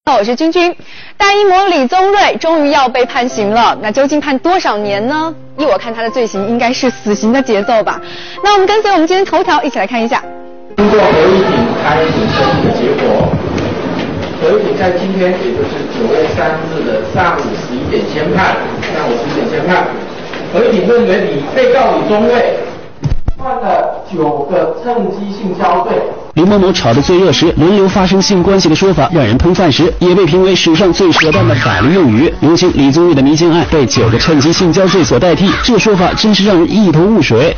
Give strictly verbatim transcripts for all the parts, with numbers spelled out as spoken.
我是君君。大一模李宗瑞终于要被判刑了，那究竟判多少年呢？依我看，他的罪行应该是死刑的节奏吧。那我们跟随我们今天头条一起来看一下。 经过合议庭开庭审理的结果，合议庭在今天，也就是九月三日的上午十一点宣判，上午十一点宣判。合议庭认为李被告李宗瑞犯了九个趁机性交罪。 李某某炒得最热时，轮流发生性关系的说法让人喷饭时，也被评为史上最扯淡的法律用语。如今李宗瑞的迷奸案被九个趁机性交罪所代替，这个说法真是让人一头雾水。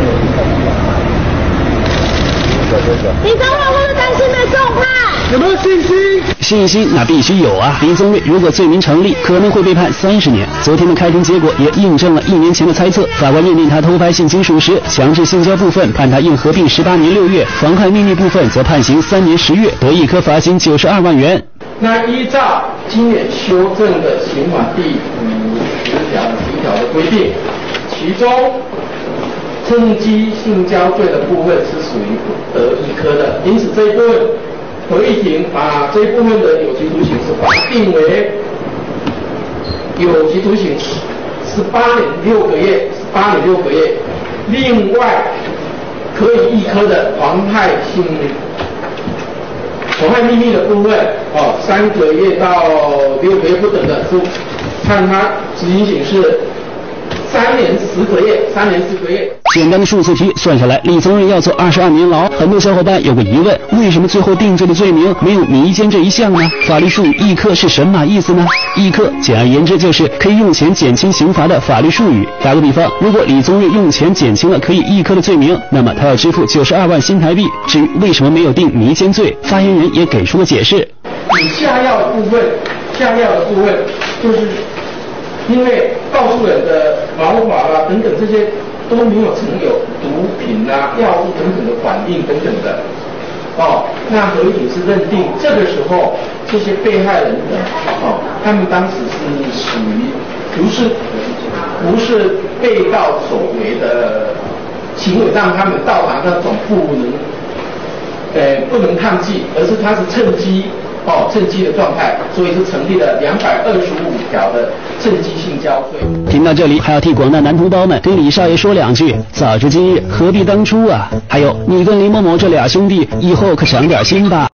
李宗瑞会不会担心被重判？ 有没有信心？信心那必须有啊！李宗瑞如果罪名成立，可能会被判三十年。昨天的开庭结果也印证了一年前的猜测。法官认定他偷拍性亲属时，强制性交部分判他应合并十八年六月，妨害秘密部分则判刑三年十月，得一科罚金九十二万元。 那依照今年修正的刑法第五十条第一条的规定，其中趁机性交罪的部分是属于不得一科的，因此这一部分合议庭把这一部分的有期徒刑是法定为有期徒刑十八年六个月，十八年六个月。另外，可以一科的妨害性妨害秘密的部分，哦，三个月到六个月不等的，是看他执行刑是三年十个月，三年十个月。 简单的数字题算下来，李宗瑞要坐二十二年牢。很多小伙伴有个疑问，为什么最后定罪的罪名没有迷奸这一项呢？法律术语一科是什么意思呢？一科简而言之就是可以用钱减轻刑罚的法律术语。打个比方，如果李宗瑞用钱减轻了可以一科的罪名，那么他要支付九十二万新台币。至于为什么没有定迷奸罪，发言人也给出了解释。 以下药的部分，下药的部分就是因为告诉人的毛发啦等等这些都没有曾有毒品啊、药物等等的反应等等的，哦，那合议庭是认定这个时候这些被害人的哦，他们当时是属于不是不是被告所为的行为，让他们到达那种不能呃不能抗拒，而是他是趁机。哦，趁机的状态，所以是成立了两百二十五条的趁机性交罪。 听到这里，还要替广大男同胞们跟李少爷说两句：早知今日，何必当初啊！还有，你跟李某某这俩兄弟，以后可长点心吧。